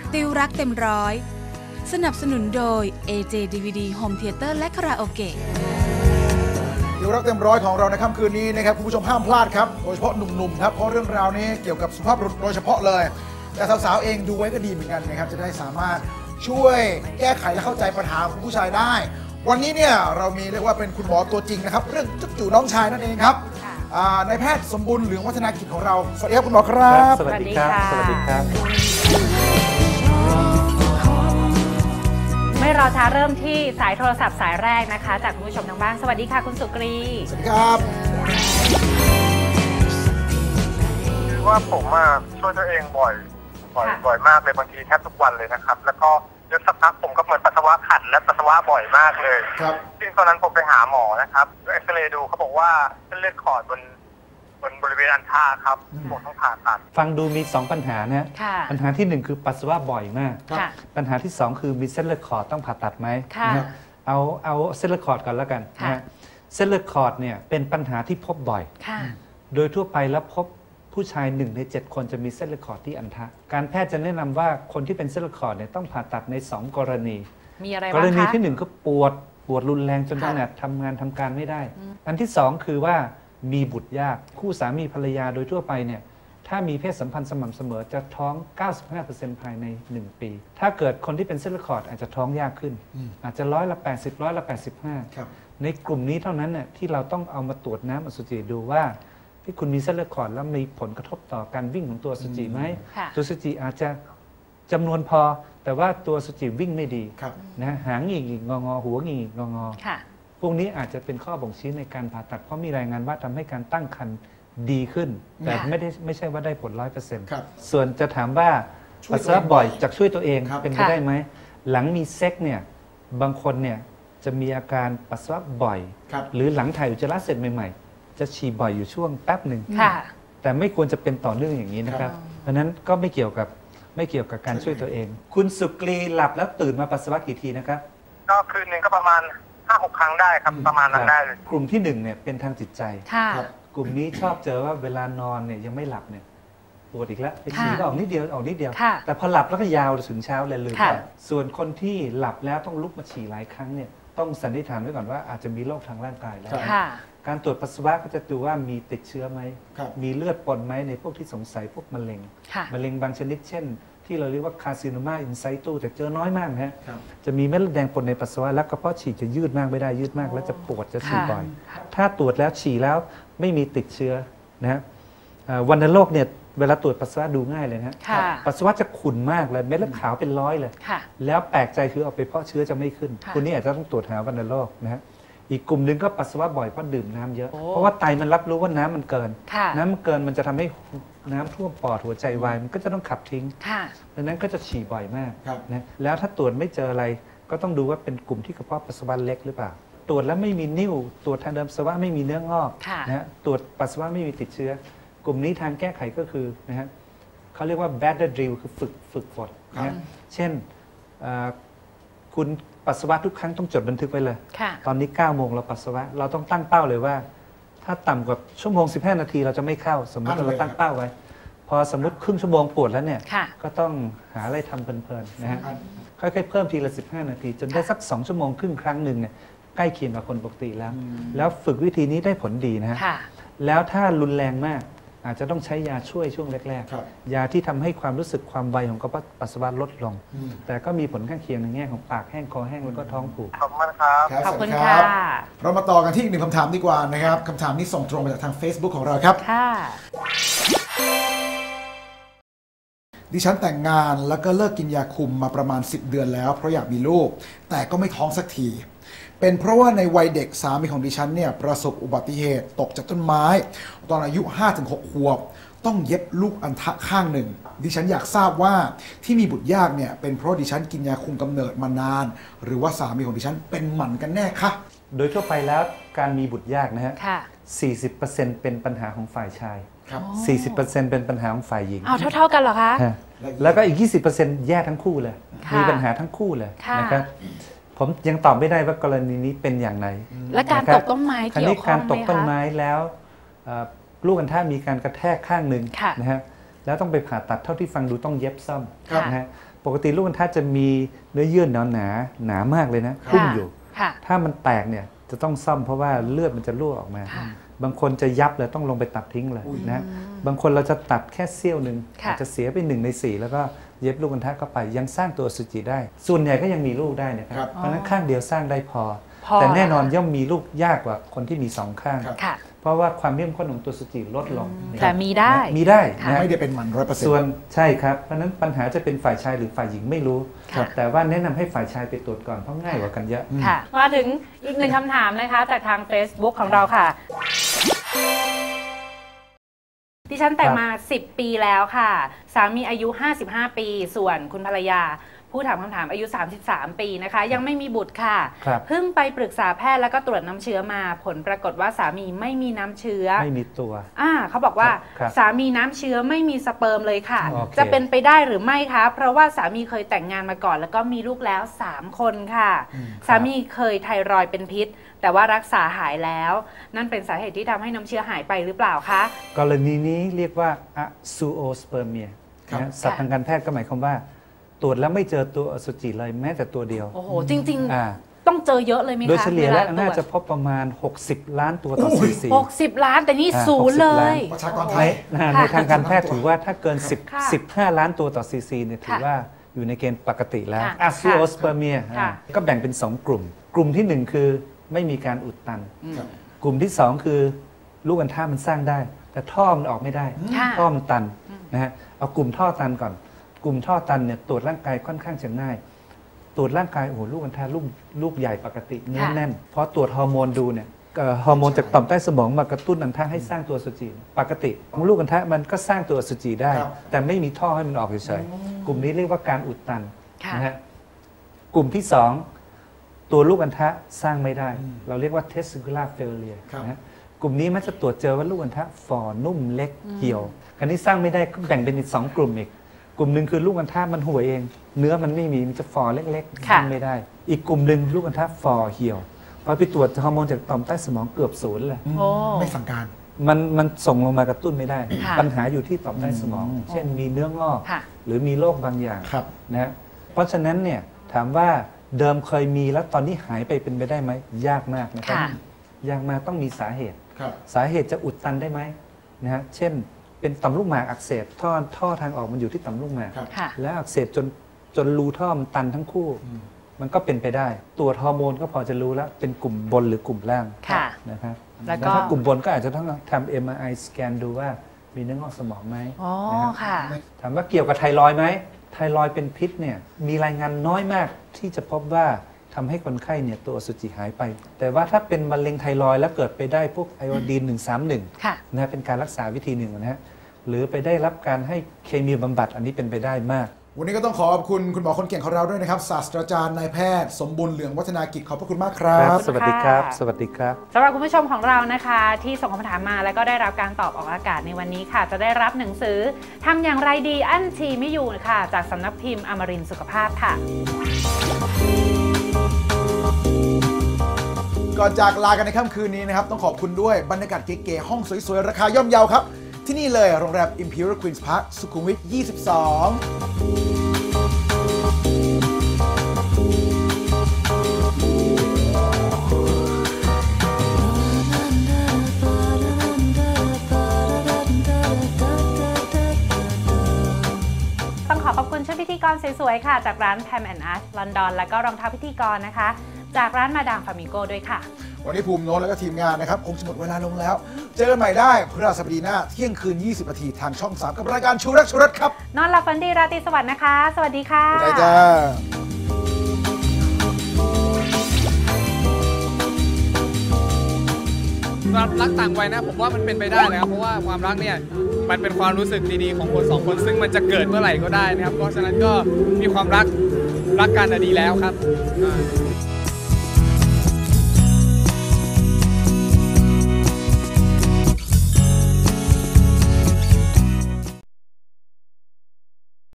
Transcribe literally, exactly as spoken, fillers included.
ติวรักเต็มร้อยสนับสนุนโดย เอ เจ ดี วี ดี Home Theater และคาราโอเกะติวรักเต็มร้อยของเราในค่ำคืนนี้นะครับคุณผู้ชมห้ามพลาดครับโดยเฉพาะหนุ่มๆครับเพราะเรื่องราวนี้เกี่ยวกับสุภาพบุรุษโดยเฉพาะเลยแต่สาวๆเองดูไว้ก็ดีเหมือนกันนะครับจะได้สามารถช่วยแก้ไขและเข้าใจปัญหาของผู้ชายได้วันนี้เนี่ยเรามีเรียกว่าเป็นคุณหมอตัวจริงนะครับเรื่องจุ๊บจู่น้องชายนั่นเองครับนายแพทย์สมบูรณ์เหลืองวัฒนากิจของเราสวัสดีครับคุณหมอครับสวัสดีครับสวัสดีครับไม่รอช้าเริ่มที่สายโทรศัพท์สายแรกนะคะจากคุณผู้ชมทางบ้านสวัสดีค่ะคุณสุกรีสวัสดีครับคือว่าผมช่วยตัวเองบ่อยบ่อยบ่อยมากเลยบางทีแทบทุกวันเลยนะครับแล้วก็เดี๋ยวสักพักผมก็เหมือนปัสสาวะขัดและปัสสาวะบ่อยมากเลยครับซึ่งตอนนั้นผมไปหาหมอนะครับเอ็กซเรย์ดูเขาบอกว่าเส้นเลือดขอดบนบนบริเวณอันท่าครับผมต้องผ่าตัดฟังดูมีสองปัญหานะปัญหาที่หนึ่งคือปัสสาวะบ่อยมากปัญหาที่สองคือมีเส้นเลือดขอดต้องผ่าตัดไหมเอาเอาเส้นเลือดขอดก่อนแล้วกันนะเส้นเลือดขอดเนี่ยเป็นปัญหาที่พบบ่อยโดยทั่วไปแล้วพบผู้ชายหนึ่งในเจ็ดคนจะมีเส้นเลือดขอดที่อัณฑะการแพทย์จะแนะนำว่าคนที่เป็นเส้นเลือดขอดเนี่ยต้องผ่าตัดในสองกรณีมีอะไรบ้างคะกรณีที่หนึ่งก็ปวดปวดรุนแรงจนขนาดทำงานทำการไม่ได้อันที่สองคือว่ามีบุตรยากคู่สามีภรรยาโดยทั่วไปเนี่ยถ้ามีเพศสัมพันธ์สม่ำเสมอจะท้อง เก้าสิบห้าเปอร์เซ็นต์ ภายในหนึ่งปีถ้าเกิดคนที่เป็นเส้นเลือดขอดอาจจะท้องยากขึ้นอาจจะร้อยละแปดสิบร้อยละแปดสิบห้าในกลุ่มนี้เท่านั้นเนี่ยที่เราต้องเอามาตรวจน้ำอสุจิดูว่าที่คุณมีเส้นเลือดขอดแล้วมีผลกระทบต่อการวิ่งของตัวอสุจิไหมตัวอสุจิอาจจะจำนวนพอแต่ว่าตัวอสุจิวิ่งไม่ดีนะหางหงิกงองอหัวหงิกงองอพวกนี้อาจจะเป็นข้อบ่งชี้ในการผ่าตัดเพราะมีรายงานว่าทำให้การตั้งครรภ์ดีขึ้นแต่ไม่ได้ไม่ใช่ว่าได้ผลร้อยเปอร์เซ็นต์ส่วนจะถามว่าปัสสาวะบ่อยจากช่วยตัวเองเป็นไปได้ไหมหลังมีเซ็กเนี่ยบางคนเนี่ยจะมีอาการปัสสาวะบ่อยหรือหลังถ่ายอุจจาระเสร็จใหม่ๆจะฉี่บ่อยอยู่ช่วงแป๊บหนึ่งแต่ไม่ควรจะเป็นต่อเนื่องอย่างนี้นะครับเพราะนั้นก็ไม่เกี่ยวกับไม่เกี่ยวกับการช่วยตัวเองคุณสุกรีหลับแล้วตื่นมาปัสสาวะกี่ทีนะครับก็คืนหนึ่งก็ประมาณห้าหกครั้งได้ครับประมาณนั้นได้เลยกลุ่มที่หนึ่งเนี่ยเป็นทางจิตใจกลุ่มนี้ชอบเจอว่าเวลานอนเนี่ยยังไม่หลับเนี่ยปวดอีกแล้วไปฉี่ก็ออกนิดเดียวออกนิดเดียวแต่พอหลับแล้วก็ยาวถึงเช้าเลยลืมไปส่วนคนที่หลับแล้วต้องลุกมาฉี่หลายครั้งเนี่ยต้องสันนิษฐานไว้ก่อนว่าอาจจะมีโรคทางร่างกายแล้วการตรวจปัสสาวะก็จะดูว่ามีติดเชื้อไหมมีเลือดปนไหมในพวกที่สงสัยพวกมะเร็งมะเร็งบางชนิดเช่นที่เราเรียกว่าคาซิโนมาอินไซตูแต่เจอน้อยมากนะฮะจะมีเม็ดเลือดแดงปนในปัสสาวะแล้วกระเพาะฉี่จะยืดมากไม่ได้ยืดมากแล้วจะปวดจะฉี่บ่อยถ้าตรวจแล้วฉี่แล้วไม่มีติดเชื้อนะฮะวัณโรคเนี่ยเวลาตรวจปัสสาวะดูง่ายเลยนะปัสสาวะจะขุ่นมากเลยเม็ดเลือดขาวเป็นร้อยเลยแล้วแปลกใจคือเอาไปเพาะเชื้อจะไม่ขึ้นคนนี้อาจจะต้องตรวจหาวัณโรคนะฮะอีกกลุ่มหนึ่งก็ปัสสาวะบ่อยเพราะดื่มน้ำเยอะเพราะว่าไตมันรับรู้ว่าน้ำมันเกินน้ำมันเกินมันจะทำให้น้ำท่วมปอดหัวใจวายมันก็จะต้องขับทิ้งดังนั้นก็จะฉี่บ่อยมากนะแล้วถ้าตรวจไม่เจออะไรก็ต้องดูว่าเป็นกลุ่มที่กระเพาะปัสสาวะเล็กหรือเปล่าตรวจแล้วไม่มีนิ่วตรวจทางเดินปัสสาวะไม่มีเนื้องอกนะตรวจปัสสาวะไม่มีติดเชื้อกลุ่มนี้ทางแก้ไขก็คือนะฮะเขาเรียกว่า bladder drill คือฝึกฝึกฝนนะเช่นคุณปัสสาวะทุกครั้งต้องจดบันทึกไว้เลยตอนนี้เก้าโมงเราปัสสาวะเราต้องตั้งเป้าเลยว่าถ้าต่ำกว่าชั่วโมงสิบห้านาทีเราจะไม่เข้าสมมติเราตั้งเป้าไว้พอสมมติครึ่งชั่วโมงปวดแล้วเนี่ยก็ต้องหาอะไรทำเพลินๆนะฮะค่อยๆเพิ่มทีละสิบห้านาทีจนได้สักสองชั่วโมงครึ่งครั้งหนึ่งเนี่ยใกล้เคียงกับคนปกติแล้วแล้วฝึกวิธีนี้ได้ผลดีนะฮะแล้วถ้ารุนแรงมากอาจจะต้องใช้ยาช่วยช่วงแรกๆยาที่ทำให้ความรู้สึกความไวของกระเพาะปัสสาวะลดลงแต่ก็มีผลข้างเคียงในแง่ของปากแห้งคอแห้งแล้วก็ท้องผูกขอบคุณครับขอบคุณค่ะเรามาต่อกันที่อีกหนึ่งคำถามดีกว่านะครับคำถามนี้ส่งตรงมาจากทาง Facebook ของเราครับดิฉันแต่งงานแล้วก็เลิกกินยาคุมมาประมาณสิบเดือนแล้วเพราะอยากมีลูกแต่ก็ไม่ท้องสักทีเป็นเพราะว่าในวัยเด็กสามีของดิฉันเนี่ยประสบอุบัติเหตุตกจากต้นไม้ตอนอายุ ห้าถึงหก ขวบต้องเย็บลูกอัณฑะข้างหนึ่งดิฉันอยากทราบว่าที่มีบุตรยากเนี่ยเป็นเพราะดิฉันกินยาคุมกำเนิดมานานหรือว่าสามีของดิฉันเป็นหมันกันแน่คะโดยทั่วไปแล้วการมีบุตรยากนะฮะ สี่สิบเปอร์เซ็นต์ เป็นปัญหาของฝ่ายชายสี่สิบเปอร์เซ็นต์ เป็นปัญหาของฝ่ายหญิงอ้าวเท่าๆกันเหรอคะแล้วก็อีก ยี่สิบเปอร์เซ็นต์ แย่ทั้งคู่เลยมีปัญหาทั้งคู่เลยนะครับผมยังตอบไม่ได้ว่ากรณีนี้เป็นอย่างไรและการตกต้นไม้เกี่ยวข้องไหมคะการตกต้นไม้แล้วลูกอัณฑะมีการกระแทกข้างหนึ่งนะฮะแล้วต้องไปผ่าตัดเท่าที่ฟังดูต้องเย็บซ่อมนะฮะปกติลูกอัณฑะจะมีเนื้อเยื่อหนาหนาหนามากเลยนะหุ้มอยู่ถ้ามันแตกเนี่ยจะต้องซ่อมเพราะว่าเลือดมันจะรั่วออกมาบางคนจะยับเลยต้องลงไปตัดทิ้งเลยนะบางคนเราจะตัดแค่เสี้ยวหนึ่งอาจจะเสียไปหนึ่งในสี่แล้วก็เย็บลูกอัณฑะเข้าไปยังสร้างตัวอสุจิได้ส่วนใหญ่ก็ยังมีลูกได้นะครับเพราะฉะนั้นข้างเดียวสร้างได้พอแต่แน่นอนย่อมมีลูกยากกว่าคนที่มีสองข้างเพราะว่าความเข้มข้นของตัวอสุจิลดลงแต่มีได้มีได้ไม่ได้เป็นมันร้อยเปอร์เซ็นต์ส่วนใช่ครับเพราะฉะนั้นปัญหาจะเป็นฝ่ายชายหรือฝ่ายหญิงไม่รู้แต่ว่าแนะนำให้ฝ่ายชายไปตรวจก่อนเพราะง่ายกว่ากันเยอะค่ะมาถึงอีกหนึ่งคำถามนะคะจากทาง Facebook ของเราค่ะดิฉันแต่งมาสิบปีแล้วค่ะสามีอายุห้าสิบห้าปีส่วนคุณภรรยาผู้ถามคำถามอายุสามสิบสามปีนะคะยังไม่มีบุตรค่ะเพิ่งไปปรึกษาแพทย์แล้วก็ตรวจน้ำเชื้อมาผลปรากฏว่าสามีไม่มีน้ำเชื้อไม่มีตัวอ่าเขาบอกว่าสามีน้ำเชื้อไม่มีสเปิร์มเลยค่ะจะเป็นไปได้หรือไม่คะเพราะว่าสามีเคยแต่งงานมาก่อนแล้วก็มีลูกแล้วสามคนค่ะสามีเคยไทรอยด์เป็นพิษแต่ว่ารักษาหายแล้วนั่นเป็นสาเหตุที่ทำให้น้ำเชื้อหายไปหรือเปล่าคะกรณีนี้เรียกว่าอะซูโอสเปิร์เมียนะศัพท์ทางการแพทย์ก็หมายความว่าตรวจแล้วไม่เจอตัวอสุจิเลยแม้แต่ตัวเดียวโอ้โหจริงๆต้องเจอเยอะเลยไหมคะโดยเฉลี่ยแล้วน่าจะพบประมาณหกสิบล้านตัวต่อซีซีหกสิบล้านแต่นี่ศูนย์เลยประชากรไทยในทางการแพทย์ถือว่าถ้าเกินสิบ สิบห้าล้านตัวต่อซีซีเนี่ยถือว่าอยู่ในเกณฑ์ปกติแล้วอะซูโอสเปิร์เมียก็แบ่งเป็นสองกลุ่มกลุ่มที่หนึ่งคือไม่มีการอุดตันกลุ่มที่สองคือลูกอัณฑะมันสร้างได้แต่ท่อมันออกไม่ได้ท่อมันตันนะฮะเอากลุ่มท่อตันก่อนกลุ่มท่อตันเนี่ยตรวจร่างกายค่อนข้างจะง่ายตรวจร่างกายโอ้โหลูกอัณฑะลูกลูกใหญ่ปกติเนื้อแน่นเพราะตรวจฮอร์โมนดูเนี่ยฮอร์โมนจากต่อมใต้สมองมากระตุ้นอัณฑะให้สร้างตัวอสุจิปกติของลูกอัณฑะมันก็สร้างตัวอสุจิได้แต่ไม่มีท่อให้มันออกเฉยๆกลุ่มนี้เรียกว่าการอุดตันนะฮะกลุ่มที่สองตัวลูกอัณฑะสร้างไม่ได้เราเรียกว่า testicular failure นะฮะกลุ่มนี้มันจะตรวจเจอว่าลูกอัณฑะฝ่อนุ่มเล็กเหี่ยวอันนี้สร้างไม่ได้ก็แบ่งเป็นอีกสองกลุ่มอีกกลุ่มหนึ่งคือลูกอัณฑะมันห่วยเองเนื้อมันไม่มีมันจะฝ่อเล็กๆสร้างไม่ได้อีกกลุ่มหนึ่งลูกอัณฑะฝ่อเหี่ยวพอไปตรวจฮอร์โมนจากต่อมใต้สมองเกือบศูนย์เลยไม่สั่งการมันมันส่งลงมากระตุ้นไม่ได้ปัญหาอยู่ที่ต่อมใต้สมองเช่นมีเนื้องอกหรือมีโรคบางอย่างนะเพราะฉะนั้นเนี่ยถามว่าเดิมเคยมีแล้วตอนนี้หายไปเป็นไปได้ไหมยากมากนะครับยากมากต้องมีสาเหตุสาเหตุจะอุดตันได้ไหมนะฮะเช่นเป็นต่อมลูกหมากอักเสบท่อท่อทางออกมันอยู่ที่ต่อมลูกหมากแล้วอักเสบจนจนรูท่อมันตันทั้งคู่มันก็เป็นไปได้ตรวจฮอร์โมนก็พอจะรู้แล้วเป็นกลุ่มบนหรือกลุ่มล่างนะครับแล้วถ้ากลุ่มบนก็อาจจะต้องทำ เอ็ม อาร์ ไอ สแกนดูว่ามีเนื้องอกสมองไหมถามว่าเกี่ยวกับไทรอยด์ไหมไทรอยด์เป็นพิษเนี่ยมีรายงานน้อยมากที่จะพบว่าทำให้คนไข้เนี่ยตัวอสุจิหายไปแต่ว่าถ้าเป็นมะเร็งไทรอยด์แล้วเกิดไปได้พวกไอโอดีนหนึ่งสามหนึ่งนะเป็นการรักษาวิธีหนึ่งนะฮะหรือไปได้รับการให้เคมีบำบัดอันนี้เป็นไปได้มากวันนี้ก็ต้องขอบคุณคุณหมอคนเก่งของเราด้วยนะครับศาสตราจารย์นายแพทย์สมบุญเหลืองวัฒนากิจขอบพระคุณมากครับสวัสดีครับสวัสดีครับสำหรับคุณผู้ชมของเรานะคะที่ส่งคำถามมาแล้วก็ได้รับการตอบออกอากาศในวันนี้ค่ะจะได้รับหนังสือทำอย่างไรดีอั้นฉี่ไม่อยู่ค่ะจากสำนักพิมพ์อมรินทร์สุขภาพค่ะก่อนจากลากันในค่ำคืนนี้นะครับต้องขอบคุณด้วยบรรยากาศเก๋ๆห้องสวยๆราคาย่อมเยาครับที่นี่เลยโรงแรม Imperial Queen's Park สุขุมวิทยี่สิบสองต้องขอขอบคุณชุดพิธีกรสวยๆค่ะจากร้าน Pam and Ash ลอนดอนแล้วก็รองเท้าพิธีกรนะคะจากร้านมาดามฟามิโกด้วยค่ะวันนี้ภูมิโน้ตแล้วก็ทีมงานนะครับคงจะหมดเวลาลงแล้วเจอกันใหม่ได้พฤหัสบดีหน้าเที่ยงคืนยี่สิบนาทีทางช่องสามกับรายการชูรักชูรัตครับนอนหลับฝันดีราตรีสวัสดิ์นะคะสวัสดีค่ะสวัสดีจ้าสำหรับรักต่างวัยนะผมว่ามันเป็นไปได้นะครับเพราะว่าความรักเนี่ยมันเป็นความรู้สึกดีๆของคนสองคนซึ่งมันจะเกิดเมื่อไหร่ก็ได้นะครับเพราะฉะนั้นก็มีความรักรักกันดีแล้วครับ